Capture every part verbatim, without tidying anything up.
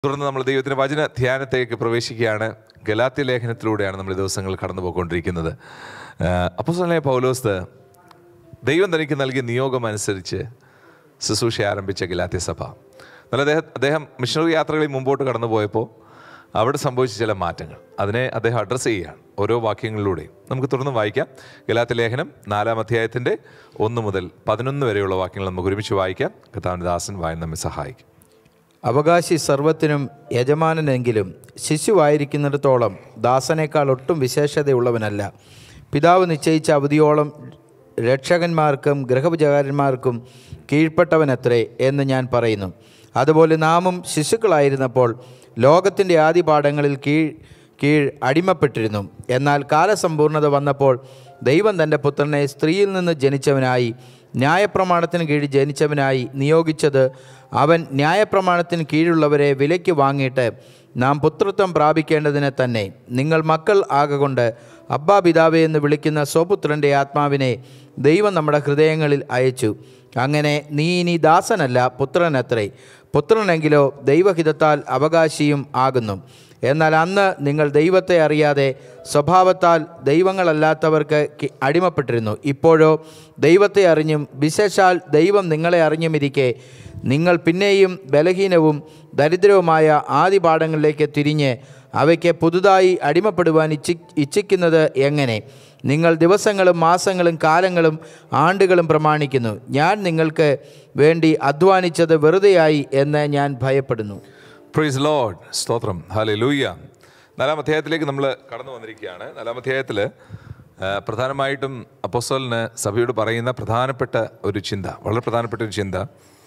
തുടർന്ന് നമ്മൾ ദൈവത്തിൻ്റെ വചന ധ്യാനത്തേക്ക് പ്രവേശിക്കുകയാണ്. ഗലാത്യ ലേഖനത്തിലൂടെയാണ് നമ്മൾ ഈ ദിവസങ്ങൾ കടന്നു പോയിക്കൊണ്ടിരിക്കുന്നത്. അപ്പോസ്തലനായ പൗലോസ് ദൈവം തനിക്ക് നൽകിയ നിയോഗം അനുസരിച്ച് ശുശ്രൂഷ ആരംഭിച്ച ഗലാത്യ സഭ. എന്നാൽ അദ്ദേഹം അദ്ദേഹം മിഷണറി യാത്രകളിൽ മുമ്പോട്ട് കടന്നു പോയപ്പോൾ അവിടെ സംഭവിച്ച ചില മാറ്റങ്ങൾ, അതിനെ അദ്ദേഹം അഡ്രസ്സ് ചെയ്യുകയാണ് ഓരോ വാക്യങ്ങളിലൂടെയും. നമുക്ക് തുടർന്ന് വായിക്കാം. ഗലാത്യ ലേഖനം നാലാം അധ്യായത്തിൻ്റെ ഒന്ന് മുതൽ പതിനൊന്ന് വരെയുള്ള വാക്യങ്ങൾ നമുക്ക് ഒരുമിച്ച് വായിക്കാം. കർത്താവിൻ്റെ ദാസൻ വായന നമ്മെ സഹായിക്കും. അവകാശി സർവത്തിനും യജമാനനെങ്കിലും ശിശുവായിരിക്കുന്നിടത്തോളം ദാസനേക്കാൾ ഒട്ടും വിശേഷതയുള്ളവനല്ല. പിതാവ് നിശ്ചയിച്ച അവധിയോളം രക്ഷകന്മാർക്കും ഗൃഹപചാരന്മാർക്കും കീഴ്പ്പെട്ടവനത്രേ എന്ന് ഞാൻ പറയുന്നു. അതുപോലെ നാമും ശിശുക്കളായിരുന്നപ്പോൾ ലോകത്തിൻ്റെ ആദിപാഠങ്ങളിൽ കീഴ് കീഴ് അടിമപ്പെട്ടിരുന്നു. എന്നാൽ കാലസമ്പൂർണത വന്നപ്പോൾ ദൈവം തൻ്റെ പുത്രനെ സ്ത്രീയിൽ നിന്ന് ജനിച്ചവനായി ന്യായപ്രമാണത്തിന് കീഴിൽ ജനിച്ചവനായി നിയോഗിച്ചത് അവൻ ന്യായപ്രമാണത്തിന് കീഴുള്ളവരെ വിലയ്ക്ക് വാങ്ങിയിട്ട് നാം പുത്രത്വം പ്രാപിക്കേണ്ടതിനെ തന്നെ. നിങ്ങൾ മക്കൾ ആകൊണ്ട് അബ്ബാ പിതാവേ എന്ന് വിളിക്കുന്ന സ്വപുത്രൻ്റെ ആത്മാവിനെ ദൈവം നമ്മുടെ ഹൃദയങ്ങളിൽ അയച്ചു. അങ്ങനെ നീ ഇനി ദാസനല്ല, പുത്രനത്രേ. പുത്രനെങ്കിലോ ദൈവഹിതത്താൽ അവകാശിയും ആകുന്നു. എന്നാൽ അന്ന് നിങ്ങൾ ദൈവത്തെ അറിയാതെ സ്വഭാവത്താൽ ദൈവങ്ങളല്ലാത്തവർക്ക് അടിമപ്പെട്ടിരുന്നു. ഇപ്പോഴോ ദൈവത്തെ അറിഞ്ഞും വിശേഷാൽ ദൈവം നിങ്ങളെ അറിഞ്ഞുമിരിക്കെ നിങ്ങൾ പിന്നെയും ബലഹീനവും ദരിദ്രവുമായ ആദിപാഠങ്ങളിലേക്ക് തിരിഞ്ഞ് അവയ്ക്ക് പുതുതായി അടിമപ്പെടുവാൻ ഇച്ഛി ഇച്ഛിക്കുന്നത് എങ്ങനെ? നിങ്ങൾ ദിവസങ്ങളും മാസങ്ങളും കാലങ്ങളും ആണ്ടുകളും പ്രമാണിക്കുന്നു. ഞാൻ നിങ്ങൾക്ക് വേണ്ടി അധ്വാനിച്ചത് വെറുതെയായി എന്ന് ഞാൻ ഭയപ്പെടുന്നു. പ്രൈസ് ലോർഡ്, സ്തോത്രം, ഹല്ലേലൂയ. നാലാം അധ്യായത്തിലേക്ക് നമ്മൾ കടന്നു വന്നിരിക്കുകയാണ്. നാലാം അധ്യായത്തിൽ പ്രധാനമായിട്ടും അപ്പോസ്തലന് സഭയോട് പറയുന്ന പ്രധാനപ്പെട്ട ഒരു ചിന്ത, വളരെ പ്രധാനപ്പെട്ട ഒരു ചിന്ത,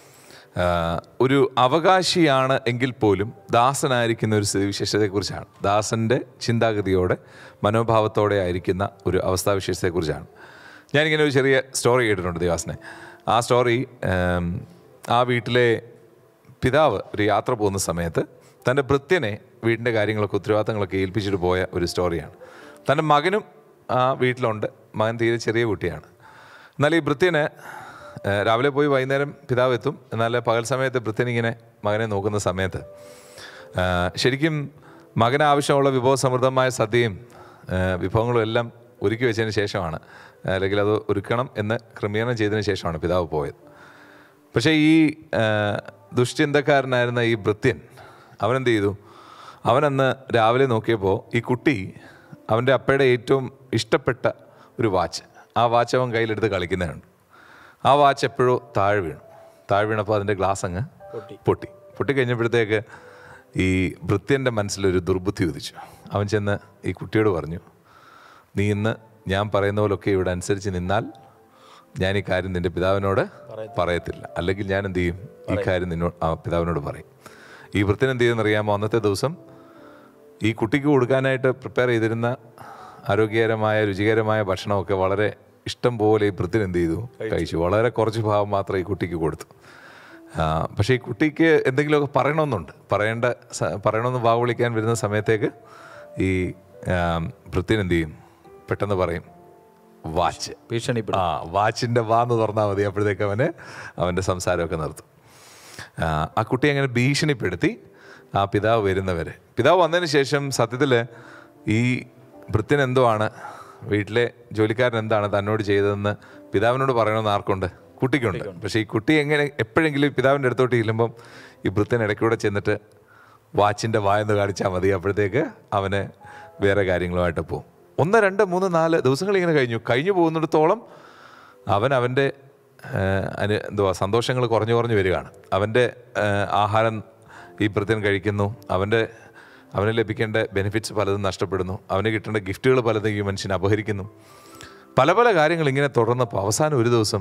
ഒരു അവകാശിയാണ് എങ്കിൽ പോലും ദാസനായിരിക്കുന്ന ഒരു സ്ഥിതിവിശേഷത്തെക്കുറിച്ചാണ്. ദാസൻ്റെ ചിന്താഗതിയോടെ മനോഭാവത്തോടെ ആയിരിക്കുന്ന ഒരു അവസ്ഥാവിശേഷത്തെക്കുറിച്ചാണ്. ഞാനിങ്ങനെ ഒരു ചെറിയ സ്റ്റോറി കേട്ടിട്ടുണ്ട് ദേവാസനെ. ആ സ്റ്റോറി, ആ വീട്ടിലെ പിതാവ് ഒരു യാത്ര പോകുന്ന സമയത്ത് തൻ്റെ ഭൃത്യനെ വീടിൻ്റെ കാര്യങ്ങളൊക്കെ ഉത്തരവാദിത്തങ്ങളൊക്കെ ഏൽപ്പിച്ചിട്ട് പോയ ഒരു സ്റ്റോറിയാണ്. തൻ്റെ മകനും ആ വീട്ടിലുണ്ട്. മകൻ തീരെ ചെറിയ കുട്ടിയാണ്. എന്നാൽ ഈ ഭൃത്യന് രാവിലെ പോയി വൈകുന്നേരം പിതാവ് എത്തും. എന്നാൽ പകൽ സമയത്ത് ഭൃത്യനിങ്ങനെ മകനെ നോക്കുന്ന സമയത്ത് ശരിക്കും മകന് ആവശ്യമുള്ള വിഭവസമൃദ്ധമായ സദ്യയും വിഭവങ്ങളും എല്ലാം ഒരുക്കി വെച്ചതിന് ശേഷമാണ്, അല്ലെങ്കിൽ അത് ഒരുക്കണം എന്ന് ക്രമീകരണം ചെയ്തതിന് ശേഷമാണ് പിതാവ് പോയത്. പക്ഷേ ഈ ദുഷ്ചിന്തക്കാരനായിരുന്ന ഈ ഭൃത്യൻ അവനെന്ത് ചെയ്തു? അവനന്ന് രാവിലെ നോക്കിയപ്പോൾ ഈ കുട്ടി അവൻ്റെ അപ്പയുടെ ഏറ്റവും ഇഷ്ടപ്പെട്ട ഒരു വാച്ച്, ആ വാച്ച് അവൻ കയ്യിലെടുത്ത് കളിക്കുന്നതുണ്ട്. ആ വാച്ച് എപ്പോഴോ താഴെ വീണു. താഴെ വീണപ്പോൾ അതിൻ്റെ ഗ്ലാസ് അങ്ങ് പൊട്ടി പൊട്ടി കഴിഞ്ഞപ്പോഴത്തേക്ക് ഈ ഭൃത്യൻ്റെ മനസ്സിലൊരു ദുർബുദ്ധി ഉദിച്ചു. അവൻ ചെന്ന് ഈ കുട്ടിയോട് പറഞ്ഞു, നീ ഇന്ന് ഞാൻ പറയുന്ന പോലൊക്കെ ഇവിടെ അനുസരിച്ച് നിന്നാൽ ഞാൻ ഈ കാര്യം നിൻ്റെ പിതാവിനോട് പറയത്തില്ല, അല്ലെങ്കിൽ ഞാൻ എന്ത് ചെയ്യും, ഈ കാര്യം നിന്നോട് ആ പിതാവിനോട് പറയും. ഈ ഭൃത്യൻ എന്ത് ചെയ്തെന്നറിയാമോ? അന്നത്തെ ദിവസം ഈ കുട്ടിക്ക് കൊടുക്കാനായിട്ട് പ്രിപ്പയർ ചെയ്തിരുന്ന ആരോഗ്യകരമായ രുചികരമായ ഭക്ഷണമൊക്കെ വളരെ ഇഷ്ടം പോലെ ഈ ഭൃത്യൻ എന്ത് ചെയ്തു? കഴിച്ചു. വളരെ കുറച്ച് ഭാഗം മാത്രം ഈ കുട്ടിക്ക് കൊടുത്തു. പക്ഷേ ഈ കുട്ടിക്ക് എന്തെങ്കിലുമൊക്കെ പറയണമെന്നുണ്ട്. പറയേണ്ട പറയണമെന്ന് വാ വിളിക്കാൻ വരുന്ന സമയത്തേക്ക് ഈ ഭൃത്യൻ എന്ത് ചെയ്യും? പെട്ടെന്ന് പറയും വാച്ച്. ഭീഷണി. ആ വാച്ചിൻ്റെ വാന്ന് തുറന്നാൽ മതി, അപ്പോഴത്തേക്ക് അവന് അവൻ്റെ സംസാരമൊക്കെ നിർത്തും. ആ കുട്ടി അങ്ങനെ ഭീഷണിപ്പെടുത്തി ആ പിതാവ് വരുന്നവരെ. പിതാവ് വന്നതിന് ശേഷം സത്യത്തിൽ ഈ ഭൃത്യൻ എന്തോ ആണ്, വീട്ടിലെ ജോലിക്കാരൻ എന്താണ് തന്നോട് ചെയ്തതെന്ന് പിതാവിനോട് പറയണമെന്ന് ആർക്കുണ്ട്? കുട്ടിക്കുണ്ട്. പക്ഷേ ഈ കുട്ടി എങ്ങനെ എപ്പോഴെങ്കിലും പിതാവിൻ്റെ അടുത്തോട്ട് ചെല്ലുമ്പം ഈ ഭൃത്യൻ ഇടയ്ക്കൂടെ ചെന്നിട്ട് വാച്ചിൻ്റെ വായെന്ന് കാണിച്ചാൽ മതി, അപ്പോഴത്തേക്ക് അവന് വേറെ കാര്യങ്ങളുമായിട്ട് പോകും. ഒന്ന് രണ്ട് മൂന്ന് നാല് ദിവസങ്ങൾ ഇങ്ങനെ കഴിഞ്ഞു കഴിഞ്ഞു പോകുന്നിടത്തോളം അവൻ അവൻ്റെ അനു എന്തുവാ സന്തോഷങ്ങൾ കുറഞ്ഞു കുറഞ്ഞു വരികയാണ്. അവൻ്റെ ആഹാരം ഈ ഭൃത്യൻ കഴിക്കുന്നു. അവൻ്റെ അവന് ലഭിക്കേണ്ട ബെനിഫിറ്റ്സ് പലതും നഷ്ടപ്പെടുന്നു. അവന് കിട്ടേണ്ട ഗിഫ്റ്റുകൾ പലതും ഈ മനുഷ്യൻ അപഹരിക്കുന്നു. പല പല കാര്യങ്ങൾ ഇങ്ങനെ തുടർന്നപ്പോൾ അവസാനം ഒരു ദിവസം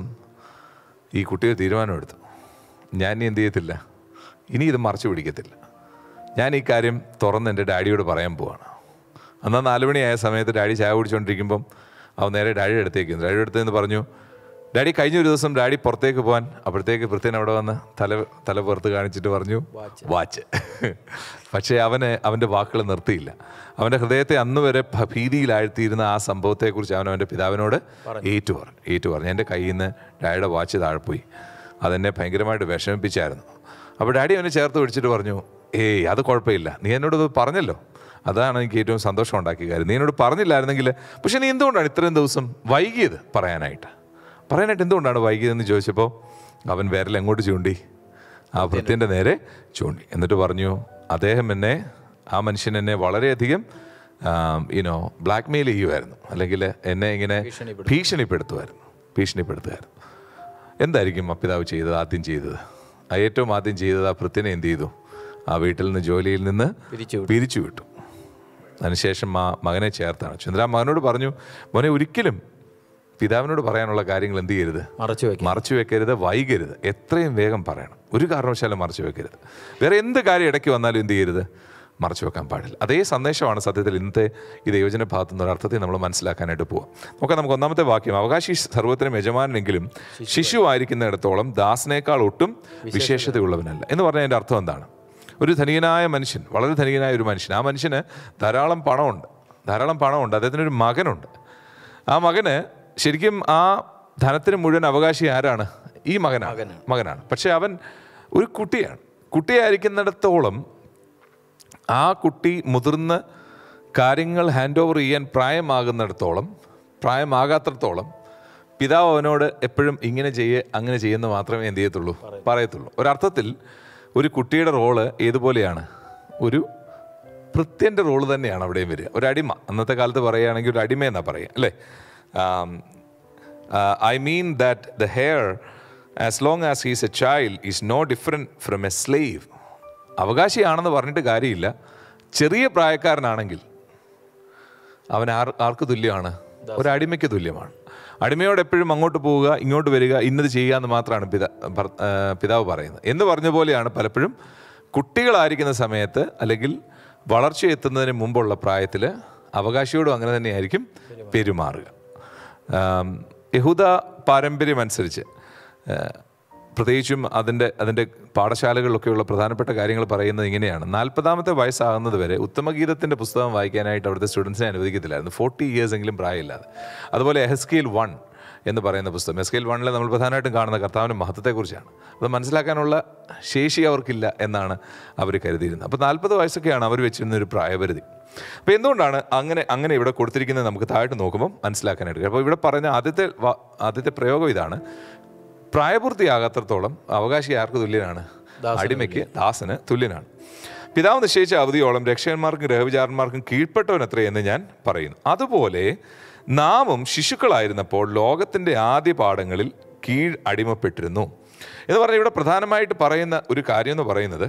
ഈ കുട്ടിയെ തീരുമാനമെടുത്തു, ഞാൻ ഇനി എന്ത് ചെയ്യത്തില്ല, ഇനി ഇത് മറച്ചു പിടിക്കത്തില്ല, ഞാൻ ഈ കാര്യം തുറന്ന് എൻ്റെ ഡാഡിയോട് പറയാൻ പോവാണ്. എന്നാൽ നാലുമണിയായ സമയത്ത് ഡാഡി ചായ കുടിച്ചുകൊണ്ടിരിക്കുമ്പം അവൻ നേരെ ഡാഡിയുടെ അടുത്തേക്ക് ഡാഡിയുടെ അടുത്ത് നിന്ന് പറഞ്ഞു, ഡാഡി കഴിഞ്ഞ ഒരു ദിവസം ഡാഡി പുറത്തേക്ക് പോകാൻ, അപ്പോഴത്തേക്ക് ഭൃത്യൻ അവിടെ വന്ന് തല തല പുറത്ത് കാണിച്ചിട്ട് പറഞ്ഞു വാച്ച്. പക്ഷേ അവന് അവൻ്റെ വാക്കുകൾ നിർത്തിയില്ല. അവൻ്റെ ഹൃദയത്തെ അന്ന് വരെ ഭീതിയിലാഴ്ത്തിയിരുന്ന ആ സംഭവത്തെക്കുറിച്ച് അവൻ അവൻ്റെ പിതാവിനോട് ഏറ്റു പറഞ്ഞു ഏറ്റു പറഞ്ഞു എൻ്റെ കയ്യിൽ നിന്ന് ഡാഡിയുടെ വാച്ച് താഴെപ്പോയി. അതെന്നെ ഭയങ്കരമായിട്ട് വിഷമിപ്പിച്ചായിരുന്നു. അപ്പോൾ ഡാഡി അവനെ ചേർത്ത് പിടിച്ചിട്ട് പറഞ്ഞു, ഏയ് അത് കുഴപ്പമില്ല, നീ എന്നോട് ഇത് പറഞ്ഞല്ലോ, അതാണ് എനിക്ക് ഏറ്റവും സന്തോഷം ഉണ്ടാക്കിയ കാര്യം. നീ എന്നോട് പറഞ്ഞില്ലായിരുന്നെങ്കിൽ, പക്ഷെ നീ എന്തുകൊണ്ടാണ് ഇത്രയും ദിവസം വൈകിയത് പറയാനായിട്ട് പറയാനായിട്ട് എന്തുകൊണ്ടാണ് വൈകിയതെന്ന് ചോദിച്ചപ്പോൾ അവൻ വിരൽ എങ്ങോട്ട് ചൂണ്ടി? ആ ഭൃത്യൻ്റെ നേരെ ചൂണ്ടി. എന്നിട്ട് പറഞ്ഞു, അദ്ദേഹം എന്നെ, ആ മനുഷ്യൻ എന്നെ വളരെയധികം യുനോ ബ്ലാക്ക് മെയിൽ ചെയ്യുമായിരുന്നു, അല്ലെങ്കിൽ എന്നെ ഇങ്ങനെ ഭീഷണിപ്പെടുത്തുമായിരുന്നു ഭീഷണിപ്പെടുത്തുമായിരുന്നു എന്തായിരിക്കും ആ പിതാവ് ചെയ്തത്? ആദ്യം ചെയ്തത് ആ ഏറ്റവും ആദ്യം ചെയ്തത് ആ ഭൃത്യനെ എന്ത് ചെയ്തു? ആ വീട്ടിൽ നിന്ന്, ജോലിയിൽ നിന്ന് പിരിച്ചു വിട്ടു. അതിനുശേഷം ആ മകനെ ചേർത്താണ്. ചന്ദ്ര മകനോട് പറഞ്ഞു, മോനെ ഒരിക്കലും പിതാവിനോട് പറയാനുള്ള കാര്യങ്ങൾ എന്ത് ചെയ്യരുത്, മറച്ചു മറച്ചു വെക്കരുത്, വൈകരുത്, എത്രയും വേഗം പറയണം. ഒരു കാരണവശാലും മറച്ചു വെക്കരുത്. വേറെ എന്ത് കാര്യം ഇടയ്ക്ക് വന്നാലും എന്ത് ചെയ്യരുത്, മറച്ചു വെക്കാൻ പാടില്ല. അതേ സന്ദേശമാണ് സത്യത്തിൽ ഇന്നത്തെ ഈ ദൈവജന ഭാഗത്തു നിന്ന് ഒരർത്ഥത്തിൽ നമ്മൾ മനസ്സിലാക്കാനായിട്ട് പോവാം. നോക്കാം, നമുക്ക് ഒന്നാമത്തെ വാക്യം, അവകാശി സർവ്വത്തിനും യജമാനെങ്കിലും ശിശു ആയിരിക്കുന്നിടത്തോളം ദാസനേക്കാൾ ഒട്ടും വിശേഷതയുള്ളവനല്ല എന്ന് പറഞ്ഞാൽ അതിൻ്റെ അർത്ഥം എന്താണ്? ഒരു ധനികനായ മനുഷ്യൻ, വളരെ ധനികനായ ഒരു മനുഷ്യൻ, ആ മനുഷ്യന് ധാരാളം പണമുണ്ട് ധാരാളം പണമുണ്ട് അദ്ദേഹത്തിനൊരു മകനുണ്ട്. ആ മകന് ശരിക്കും ആ ധനത്തിന് മുഴുവൻ അവകാശി ആരാണ്? ഈ മകനാണ് മകനാണ് പക്ഷെ അവൻ ഒരു കുട്ടിയാണ്. കുട്ടിയായിരിക്കുന്നിടത്തോളം ആ കുട്ടി മുതിർന്ന് കാര്യങ്ങൾ ഹാൻഡ് ഓവർ ചെയ്യാൻ പ്രായമാകുന്നിടത്തോളം, പ്രായമാകാത്രത്തോളം പിതാവ് അവനോട് എപ്പോഴും ഇങ്ങനെ ചെയ്യേ അങ്ങനെ ചെയ്യുന്ന മാത്രമേ എന്ത് ചെയ്യത്തുള്ളൂ, പറയത്തുള്ളൂ. ഒരർത്ഥത്തിൽ ഒരു കുട്ടിയുടെ റോള് ഏതുപോലെയാണ്? ഒരു ഭൃത്യൻ്റെ റോള് തന്നെയാണ് അവിടെയും വരിക. ഒരു അടിമ, അന്നത്തെ കാലത്ത് പറയുകയാണെങ്കിൽ ഒരു അടിമ എന്നാ പറയുക, അല്ലേ? I mean that the heir as long as he's a child is no different from a slave. അവകാശിയാണെന്ന് പറഞ്ഞിട്ട് കാര്യമില്ല. ചെറിയ പ്രായക്കാരനാണെങ്കിൽ അവൻ ആർ ആർക്ക് തുല്യമാണ്? ഒരു അടിമയ്ക്ക് തുല്യമാണ്. അടിമയോട് എപ്പോഴും അങ്ങോട്ട് പോവുക, ഇങ്ങോട്ട് വരിക, ഇന്നത് ചെയ്യുക എന്ന് മാത്രമാണ് പിതാ പിതാവ് പറയുന്നത്. എന്ന് പറഞ്ഞ പോലെയാണ് പലപ്പോഴും കുട്ടികളായിരിക്കുന്ന സമയത്ത് അല്ലെങ്കിൽ വളർച്ചയെത്തുന്നതിന് മുമ്പുള്ള പ്രായത്തിൽ അവകാശിയോടും അങ്ങനെ തന്നെയായിരിക്കും പെരുമാറുക. യഹൂദ പാരമ്പര്യം അനുസരിച്ച് പ്രത്യേകിച്ചും അതിൻ്റെ അതിൻ്റെ പാഠശാലകളിലൊക്കെയുള്ള പ്രധാനപ്പെട്ട കാര്യങ്ങൾ പറയുന്നത് ഇങ്ങനെയാണ്. നാൽപ്പതാമത്തെ വയസ്സാകുന്നത് വരെ ഉത്തമഗീതത്തിൻ്റെ പുസ്തകം വായിക്കാനായിട്ട് അവിടുത്തെ സ്റ്റുഡൻസിനെ അനുവദിക്കത്തില്ലായിരുന്നു, ഫോർട്ടി ഇയേഴ്സ് എങ്കിലും പ്രായമില്ലാതെ. അതുപോലെ എഹെസ്കേൽ വൺ എന്ന് പറയുന്ന പുസ്തകം, എഹെസ്കേൽ വണ്ണിൽ നമ്മൾ പ്രധാനമായിട്ടും കാണുന്ന കർത്താവിൻ്റെ മഹത്വത്തെക്കുറിച്ചാണ്. അത് മനസ്സിലാക്കാനുള്ള ശേഷി അവർക്കില്ല എന്നാണ് അവർ കരുതിയിരുന്നത്. അപ്പോൾ നാൽപ്പത് വയസ്സൊക്കെയാണ് അവർ വെച്ചിരുന്ന ഒരു പ്രായപരിധി. അപ്പോൾ എന്തുകൊണ്ടാണ് അങ്ങനെ അങ്ങനെ ഇവിടെ കൊടുത്തിരിക്കുന്നത് നമുക്ക് താഴോട്ട് നോക്കുമ്പോൾ മനസ്സിലാക്കാനായിട്ട്. അപ്പോൾ ഇവിടെ പറഞ്ഞ ആദ്യത്തെ ആദ്യത്തെ പ്രയോഗം ഇതാണ്, പ്രായപൂർത്തിയാകാത്രത്തോളം അവകാശി ആർക്ക് തുല്യനാണ്? അടിമയ്ക്ക്, ദാസന് തുല്യനാണ്. പിതാവ് നിശ്ചയിച്ച അവധിയോളം രക്ഷകന്മാർക്കും ഗ്രഹവിചാരന്മാർക്കും കീഴ്പ്പെട്ടവൻ എത്രയെന്ന് ഞാൻ പറയുന്നു. അതുപോലെ നാമും ശിശുക്കളായിരുന്നപ്പോൾ ലോകത്തിൻ്റെ ആദ്യ പാഠങ്ങളിൽ കീഴ് അടിമപ്പെട്ടിരുന്നു എന്ന് പറഞ്ഞാൽ ഇവിടെ പ്രധാനമായിട്ട് പറയുന്ന ഒരു കാര്യം എന്ന് പറയുന്നത്,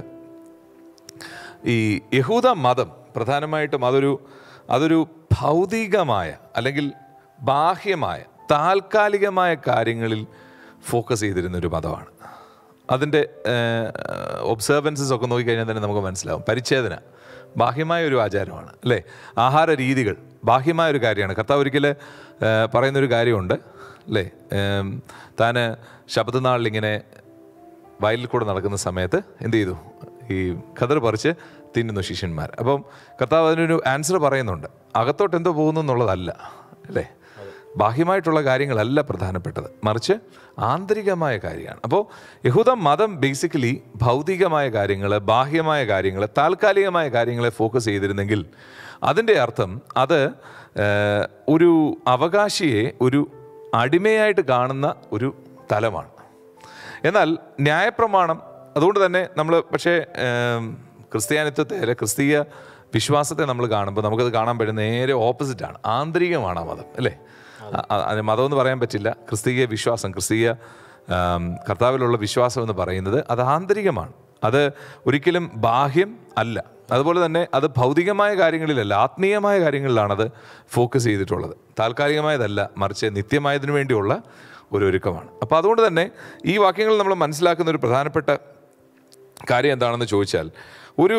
ഈ യഹൂദ മതം പ്രധാനമായിട്ടും അതൊരു അതൊരു ഭൗതികമായ അല്ലെങ്കിൽ ബാഹ്യമായ താൽക്കാലികമായ കാര്യങ്ങളിൽ ഫോക്കസ് ചെയ്തിരുന്നൊരു മതമാണ്. അതിൻ്റെ ഒബ്സർവൻസസ് ഒക്കെ നോക്കിക്കഴിഞ്ഞാൽ തന്നെ നമുക്ക് മനസ്സിലാവും. പരിച്ഛേദന ബാഹ്യമായ ഒരു ആചാരമാണ്, അല്ലേ? ആഹാര രീതികൾ ബാഹ്യമായ ഒരു കാര്യമാണ്. കർത്താവ് ഒരിക്കൽ പറയുന്നൊരു കാര്യമുണ്ട്, അല്ലേ? താൻ ശബദനാളിൽ ഇങ്ങനെ വയലിൽ കൂടെ നടക്കുന്ന സമയത്ത് എന്ത് ചെയ്തു? ഈ ഖദർ പറിച്ച് തിന്നുന്നു ശിഷ്യന്മാർ. അപ്പം കർത്താവ് അതിനൊരു ആൻസർ പറയുന്നുണ്ട്, അകത്തോട്ട് എന്തോ പോകുന്നു എന്നുള്ളതല്ല, അല്ലേ? ബാഹ്യമായിട്ടുള്ള കാര്യങ്ങളല്ല പ്രധാനപ്പെട്ടത്, മറിച്ച് ആന്തരികമായ കാര്യമാണ്. അപ്പോൾ യഹൂദ മതം ബേസിക്കലി ഭൗതികമായ കാര്യങ്ങൾ, ബാഹ്യമായ കാര്യങ്ങൾ, താൽക്കാലികമായ കാര്യങ്ങളെ ഫോക്കസ് ചെയ്തിരുന്നെങ്കിൽ അതിൻ്റെ അർത്ഥം അത് ഒരു അവകാശിയെ ഒരു അടിമയായിട്ട് കാണുന്ന ഒരു തലമാണ്. എന്നാൽ ന്യായപ്രമാണം, അതുകൊണ്ട് തന്നെ നമ്മൾ പക്ഷേ ക്രിസ്ത്യാനിത്വത്തെ അല്ലെ ക്രിസ്തീയ വിശ്വാസത്തെ നമ്മൾ കാണുമ്പോൾ നമുക്കത് കാണാൻ പറ്റുന്ന നേരെ ഓപ്പോസിറ്റാണ്. ആന്തരികമാണ് ആ മതം, അല്ലേ? മതമെന്ന് പറയാൻ പറ്റില്ല. ക്രിസ്തീയ വിശ്വാസം, ക്രിസ്തീയ കർത്താവിലുള്ള വിശ്വാസം എന്ന് പറയുന്നത് അത് ആന്തരികമാണ്. അത് ഒരിക്കലും ബാഹ്യം അല്ല. അതുപോലെ തന്നെ അത് ഭൗതികമായ കാര്യങ്ങളിലല്ല, ആത്മീയമായ കാര്യങ്ങളിലാണത് ഫോക്കസ് ചെയ്തിട്ടുള്ളത്. താൽക്കാലികമായതല്ല, മറിച്ച് നിത്യമായതിനു വേണ്ടിയുള്ള ഒരു ഒരുക്കമാണ്. അപ്പോൾ അതുകൊണ്ട് തന്നെ ഈ വാക്യങ്ങൾ നമ്മൾ മനസ്സിലാക്കുന്ന ഒരു പ്രധാനപ്പെട്ട കാര്യം എന്താണെന്ന് ചോദിച്ചാൽ, ഒരു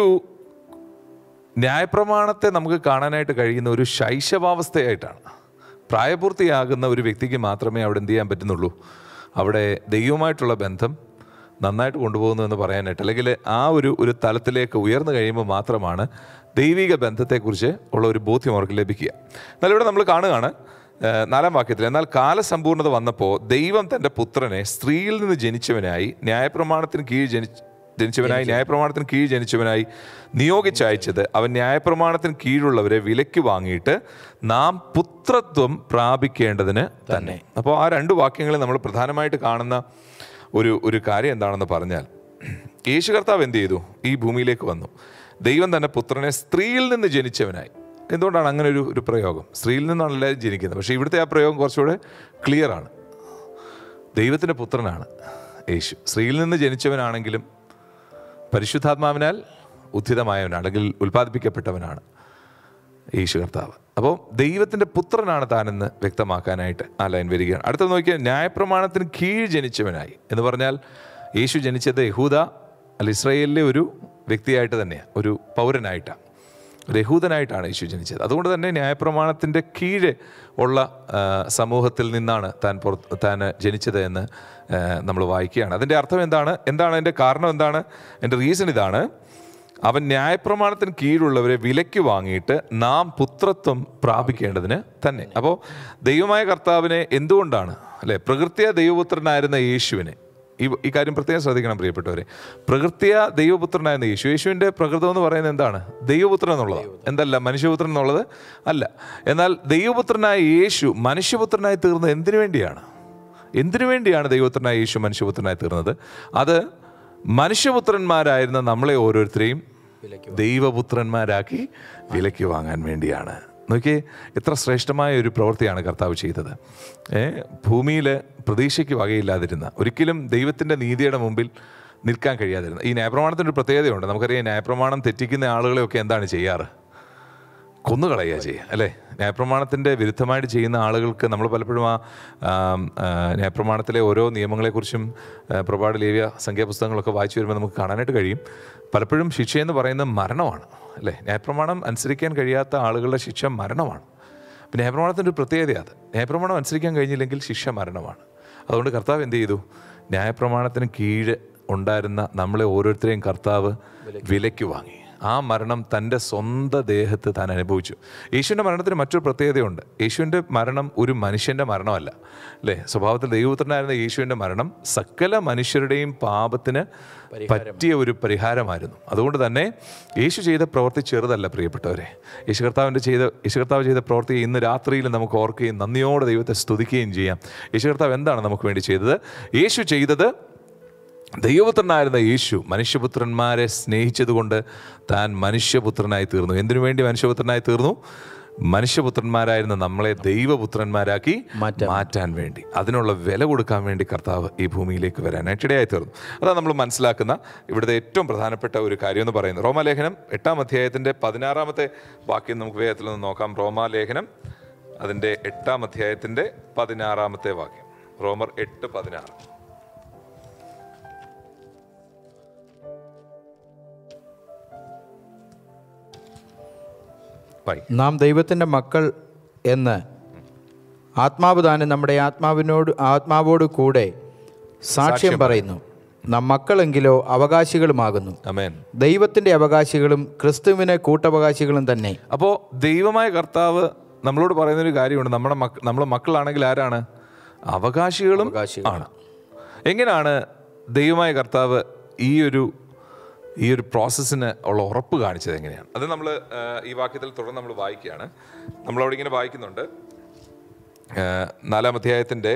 ന്യായപ്രമാണത്തെ നമുക്ക് കാണാനായിട്ട് കഴിയുന്ന ഒരു ശൈശവാവസ്ഥയായിട്ടാണ്. പ്രായപൂർത്തിയാകുന്ന ഒരു വ്യക്തിക്ക് മാത്രമേ അവിടെ എന്ത് ചെയ്യാൻ പറ്റുന്നുള്ളൂ, അവിടെ ദൈവവുമായിട്ടുള്ള ബന്ധം നന്നായിട്ട് കൊണ്ടുപോകുന്നു എന്ന് പറയാനായിട്ട്, അല്ലെങ്കിൽ ആ ഒരു ഒരു തലത്തിലേക്ക് ഉയർന്നു കഴിയുമ്പോൾ മാത്രമാണ് ദൈവിക ബന്ധത്തെക്കുറിച്ച് ഉള്ള ഒരു ബോധ്യം അവർക്ക് ലഭിക്കുക. എന്നാൽ ഇവിടെ നമ്മൾ കാണുകയാണ് നാലാം വാക്യത്തിൽ, എന്നാൽ കാലസമ്പൂർണ്ണത വന്നപ്പോൾ ദൈവം തൻ്റെ പുത്രനെ സ്ത്രീയിൽ നിന്ന് ജനിച്ചവനായി ന്യായപ്രമാണത്തിന് കീഴ് ജനി ജനിച്ചവനായി ന്യായപ്രമാണത്തിന് കീഴ് ജനിച്ചവനായി നിയോഗിച്ചയച്ചത് അവൻ ന്യായപ്രമാണത്തിന് കീഴുള്ളവരെ വിലയ്ക്ക് വാങ്ങിയിട്ട് നാം പുത്രത്വം പ്രാപിക്കേണ്ടതിന് തന്നെ. അപ്പോൾ ആ രണ്ട് വാക്യങ്ങളിൽ നമ്മൾ പ്രധാനമായിട്ട് കാണുന്ന ഒരു ഒരു കാര്യം എന്താണെന്ന് പറഞ്ഞാൽ, യേശു കർത്താവ് എന്ത് ചെയ്തു? ഈ ഭൂമിയിലേക്ക് വന്നു. ദൈവം തന്നെ പുത്രനെ സ്ത്രീയിൽ നിന്ന് ജനിച്ചവനായി. എന്തുകൊണ്ടാണ് അങ്ങനെ ഒരു ഒരു പ്രയോഗം? സ്ത്രീയിൽ നിന്നാണ് എല്ലാവരും ജനിക്കുന്നത്. പക്ഷേ ഇവിടുത്തെ ആ പ്രയോഗം കുറച്ചുകൂടെ ക്ലിയറാണ്. ദൈവത്തിൻ്റെ പുത്രനാണ് യേശു. സ്ത്രീയിൽ നിന്ന് ജനിച്ചവനാണെങ്കിലും പരിശുദ്ധാത്മാവിനാൽ ഉദ്ധിതമായവനാണ്, അല്ലെങ്കിൽ ഉൽപ്പാദിപ്പിക്കപ്പെട്ടവനാണ് യേശു കർത്താവ്. അപ്പോൾ ദൈവത്തിൻ്റെ പുത്രനാണ് താനെന്ന് വ്യക്തമാക്കാനായിട്ട് ആ ലൈൻ വരികയാണ്. അടുത്ത നോക്കിയാൽ ന്യായപ്രമാണത്തിന് കീഴ് ജനിച്ചവനായി എന്ന് പറഞ്ഞാൽ യേശു ജനിച്ചത് യഹൂദ അല്ല ഇസ്രായേലിലെ ഒരു വ്യക്തിയായിട്ട് തന്നെയാണ്, ഒരു പൗരനായിട്ടാണ്, ഒരു യഹൂദനായിട്ടാണ് യേശു ജനിച്ചത്. അതുകൊണ്ട് തന്നെ ന്യായപ്രമാണത്തിൻ്റെ കീഴെ ഉള്ള സമൂഹത്തിൽ നിന്നാണ് താൻ പുറത്ത് താൻ ജനിച്ചത് എന്ന് നമ്മൾ വായിക്കുകയാണ്. അതിൻ്റെ അർത്ഥം എന്താണ്? എന്താണ് അതിൻ്റെ കാരണം? എന്താണ് എൻ്റെ റീസൺ? ഇതാണ്, അവൻ ന്യായപ്രമാണത്തിന് കീഴുള്ളവരെ വിലയ്ക്ക് വാങ്ങിയിട്ട് നാം പുത്രത്വം പ്രാപിക്കേണ്ടതിന് തന്നെ. അപ്പോൾ ദൈവമായ കർത്താവിനെ എന്തുകൊണ്ടാണ് അല്ലേ, പ്രകൃത്യ ദൈവപുത്രനായിരുന്ന യേശുവിനെ, ഈ ഈ കാര്യം പ്രത്യേകം ശ്രദ്ധിക്കണം പ്രിയപ്പെട്ടവരെ, പ്രകൃത്യ ദൈവപുത്രനായിരുന്ന യേശു, യേശുവിൻ്റെ പ്രകൃതം എന്ന് പറയുന്നത് എന്താണ്? ദൈവപുത്രൻ എന്നുള്ളതാണ്, എന്തല്ല മനുഷ്യപുത്രൻ എന്നുള്ളത് അല്ല. എന്നാൽ ദൈവപുത്രനായ യേശു മനുഷ്യപുത്രനായി തീർന്നത് എന്തിനു വേണ്ടിയാണ്? എന്തിനു വേണ്ടിയാണ് ദൈവപുത്രനായ യേശു മനുഷ്യപുത്രനായി തീർന്നത്? അത് മനുഷ്യപുത്രന്മാരായിരുന്ന നമ്മളെ ഓരോരുത്തരെയും ദൈവപുത്രന്മാരാക്കി വിലയ്ക്ക് വാങ്ങാൻ വേണ്ടിയാണ്. നോക്കിയേ, എത്ര ശ്രേഷ്ഠമായ ഒരു പ്രവൃത്തിയാണ് കർത്താവ് ചെയ്തത്. ഏ ഭൂമിയിൽ പ്രതീക്ഷയ്ക്ക് വകയില്ലാതിരുന്ന, ഒരിക്കലും ദൈവത്തിൻ്റെ നീതിയുടെ മുമ്പിൽ നിൽക്കാൻ കഴിയാതിരുന്ന. ഈ ന്യായപ്രമാണത്തിൻ്റെ ഒരു പ്രത്യേകതയുണ്ട്. നമുക്കറിയാം, ന്യായപ്രമാണം തെറ്റിക്കുന്ന ആളുകളെയൊക്കെ എന്താണ് ചെയ്യാറ്? കൊന്നുകളയുക ചെയ്യുക അല്ലേ. ന്യായപ്രമാണത്തിൻ്റെ വിരുദ്ധമായിട്ട് ചെയ്യുന്ന ആളുകൾക്ക് നമ്മൾ പലപ്പോഴും ആ ന്യായപ്രമാണത്തിലെ ഓരോ നിയമങ്ങളെക്കുറിച്ചും പ്രഭാത ലേവ്യ സംഖ്യാപുസ്തകങ്ങളൊക്കെ വായിച്ചു വരുമ്പോൾ നമുക്ക് കാണാനായിട്ട് കഴിയും. പലപ്പോഴും ശിക്ഷയെന്ന് പറയുന്നത് മരണമാണ് അല്ലേ. ന്യായപ്രമാണം അനുസരിക്കാൻ കഴിയാത്ത ആളുകളുടെ ശിക്ഷ മരണമാണ്. പിന്നെ ന്യായപ്രമാണത്തിൻ്റെ ഒരു പ്രത്യേകത അത്, ന്യായപ്രമാണം അനുസരിക്കാൻ കഴിഞ്ഞില്ലെങ്കിൽ ശിക്ഷ മരണമാണ്. അതുകൊണ്ട് കർത്താവ് എന്ത് ചെയ്തു? ന്യായപ്രമാണത്തിന് കീഴ് ഉണ്ടായിരുന്ന നമ്മളെ ഓരോരുത്തരെയും കർത്താവ് വിലയ്ക്ക് വാങ്ങി. ആ മരണം തൻ്റെ സ്വന്തം ദേഹത്ത് താൻ അനുഭവിച്ചു. യേശുവിൻ്റെ മരണത്തിന് മറ്റൊരു പ്രത്യേകതയുണ്ട്. യേശുവിൻ്റെ മരണം ഒരു മനുഷ്യൻ്റെ മരണമല്ല അല്ലേ. സ്വഭാവത്തിൽ ദൈവപുത്രനായിരുന്ന യേശുവിൻ്റെ മരണം സകല മനുഷ്യരുടെയും പാപത്തിന് പറ്റിയ ഒരു പരിഹാരമായിരുന്നു. അതുകൊണ്ട് തന്നെ യേശു ചെയ്ത പ്രവൃത്തി ചെറുതല്ല പ്രിയപ്പെട്ടവരെ. യേശു കർത്താവിൻ്റെ ചെയ്ത യേശു കർത്താവ് ചെയ്ത പ്രവൃത്തി ഇന്ന് രാത്രിയിൽ നമുക്ക് ഓർക്കുകയും നന്ദിയോടെ ദൈവത്തെ സ്തുതിക്കുകയും ചെയ്യാം. യേശു കർത്താവ് എന്താണ് നമുക്ക് വേണ്ടി ചെയ്തത്? യേശു ചെയ്തത്, ദൈവപുത്രനായിരുന്ന യേശു മനുഷ്യപുത്രന്മാരെ സ്നേഹിച്ചതുകൊണ്ട് താൻ മനുഷ്യപുത്രനായി തീർന്നു. എന്തിനു വേണ്ടി മനുഷ്യപുത്രനായി തീർന്നു? മനുഷ്യപുത്രന്മാരായിരുന്ന നമ്മളെ ദൈവപുത്രന്മാരാക്കി മാറ്റാൻ വേണ്ടി, അതിനുള്ള വില കൊടുക്കാൻ വേണ്ടി കർത്താവ് ഈ ഭൂമിയിലേക്ക് വരാനായിട്ട് ഇടയായി തീർന്നു. അതാണ് നമ്മൾ മനസ്സിലാക്കുന്ന ഇവിടുത്തെ ഏറ്റവും പ്രധാനപ്പെട്ട ഒരു കാര്യം എന്ന് പറയുന്നത്. റോമാലേഖനം എട്ടാം അധ്യായത്തിൻ്റെ പതിനാറാമത്തെ വാക്യം നമുക്ക് വേഗത്തിൽ നിന്ന് നോക്കാം. റോമാലേഖനം അതിൻ്റെ എട്ടാം അധ്യായത്തിൻ്റെ പതിനാറാമത്തെ വാക്യം. റോമർ എട്ട് പതിനാറ്. നാം ദൈവത്തിൻ്റെ മക്കൾ എന്ന് ആത്മാവ് താനും നമ്മുടെ ആത്മാവിനോട് ആത്മാവോട് കൂടെ സാക്ഷ്യം പറയുന്നു. നാം മക്കളെങ്കിലോ അവകാശികളുമാകുന്നു, ദൈവത്തിൻ്റെ അവകാശികളും ക്രിസ്തുവിനെ കൂട്ടവകാശികളും തന്നെ. അപ്പോൾ ദൈവമായ കർത്താവ് നമ്മളോട് പറയുന്നൊരു കാര്യമുണ്ട്. നമ്മുടെ മക്ക നമ്മൾ മക്കളാണെങ്കിൽ ആരാണ്? അവകാശികളും ആണ്. എങ്ങനെയാണ് ദൈവമായ കർത്താവ് ഈ ഒരു ഈ ഒരു പ്രോസസ്സിന് ഉള്ള ഉറപ്പ് കാണിച്ചത് എങ്ങനെയാണ്? അത് നമ്മൾ ഈ വാക്യത്തിൽ തുടർന്ന് നമ്മൾ വായിക്കുകയാണ്. നമ്മളവിടെ ഇങ്ങനെ വായിക്കുന്നുണ്ട്, നാലാം അധ്യായത്തിൻ്റെ